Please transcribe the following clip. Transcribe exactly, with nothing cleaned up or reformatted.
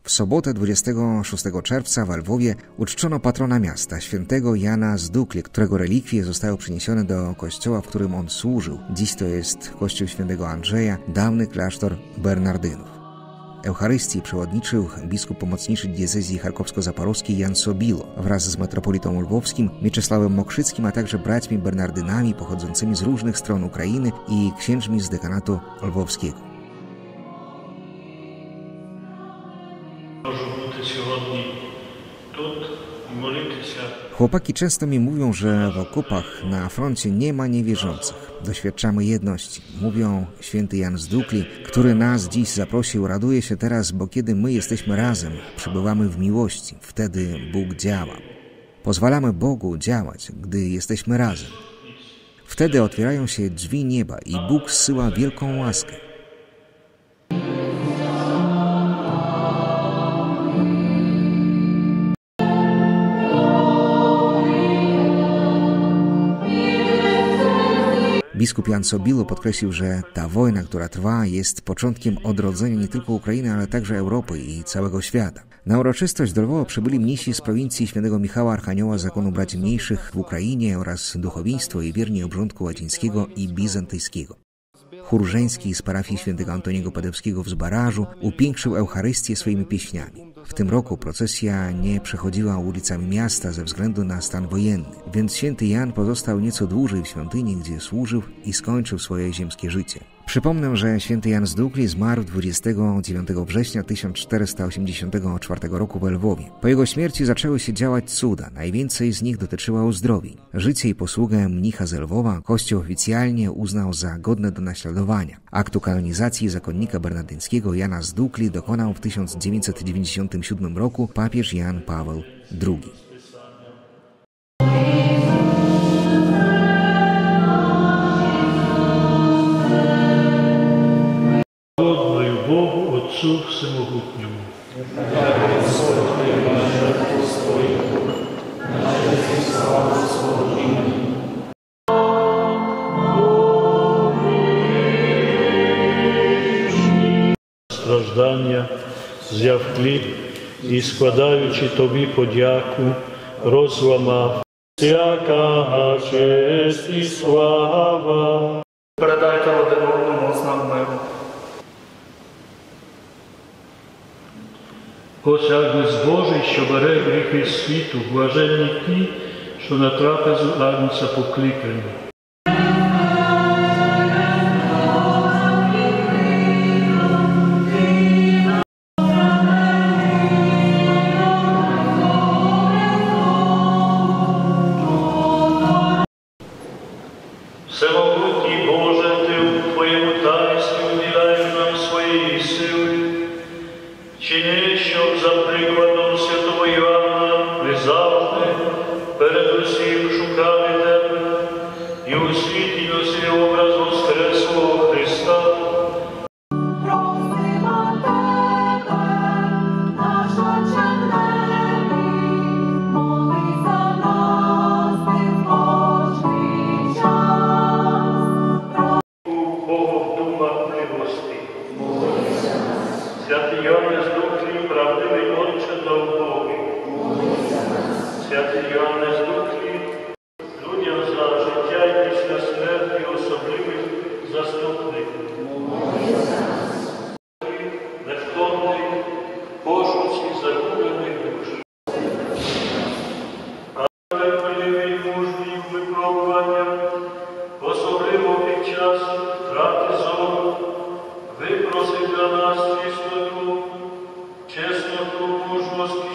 W sobotę dwudziestego szóstego czerwca w Lwowie uczczono patrona miasta, świętego Jana z Dukli, którego relikwie zostały przeniesione do kościoła, w którym on służył. Dziś to jest kościół świętego Andrzeja, dawny klasztor Bernardynów. Eucharystii przewodniczył biskup pomocniczy diecezji charkowsko-zaporowskiej Jan Sobilo wraz z metropolitą lwowskim Mieczysławem Mokrzyckim, a także braćmi Bernardynami pochodzącymi z różnych stron Ukrainy i księżmi z dekanatu lwowskiego. Chłopaki często mi mówią, że w okopach na froncie nie ma niewierzących. Doświadczamy jedności. Mówią, święty Jan z Dukli, który nas dziś zaprosił, raduje się teraz, bo kiedy my jesteśmy razem, przebywamy w miłości, wtedy Bóg działa. Pozwalamy Bogu działać, gdy jesteśmy razem. Wtedy otwierają się drzwi nieba i Bóg zsyła wielką łaskę. Biskup Jan Sobilo podkreślił, że ta wojna, która trwa, jest początkiem odrodzenia nie tylko Ukrainy, ale także Europy i całego świata. Na uroczystość do Lwowa przybyli mnisi z prowincji świętego Michała Archanioła Zakonu Braci Mniejszych w Ukrainie oraz duchowieństwo i wierni obrządku łacińskiego i bizantyjskiego. Chór żeński z parafii świętego Antoniego Padewskiego w Zbarażu upiększył Eucharystię swoimi pieśniami. W tym roku procesja nie przechodziła ulicami miasta ze względu na stan wojenny, więc święty Jan pozostał nieco dłużej w świątyni, gdzie służył i skończył swoje ziemskie życie. Przypomnę, że święty Jan z Dukli zmarł dwudziestego dziewiątego września tysiąc czterysta osiemdziesiątego czwartego roku w Lwowie. Po jego śmierci zaczęły się działać cuda, najwięcej z nich dotyczyło uzdrowień. Życie i posługę mnicha z Lwowa Kościół oficjalnie uznał za godne do naśladowania. Aktu kanonizacji zakonnika bernardyńskiego Jana z Dukli dokonał w tysiąc dziewięćset dziewięćdziesiątym siódmym roku papież Jan Paweł drugi. Богу Отцу Всемогутньому. Страждання, взяв хліб і, складаючи тобі подяку, розламав. Всяка честь і слава. Передайте один одному знак миру. Ось Агнець Божий, що бере гріхи світу, блаженні ті, що на трапезу Агнця покликані. Всемогутній Боже, Ти у Твоєму таїнстві уділяєш нам своєї сили. Чини, щоб за прикладом святого Іоанна ми завжди перед усім шукали Тебе і у світі носили образ Воскреслого Христа. Просимо Тебе, наш Отче в небі, моли за нас Ти в кожний час. Богу в думах милости. Святий Йоанне з Дукли, правдивий Отче довбогий. Святий Йоанне з Дукли, людям за життя і після смерті особливих заступників. Невтомний пошуці загублених душ. Але хвилювий мужній випробування, особливо під час втрати зору, випроси для нас чистоту, чесноту, мужність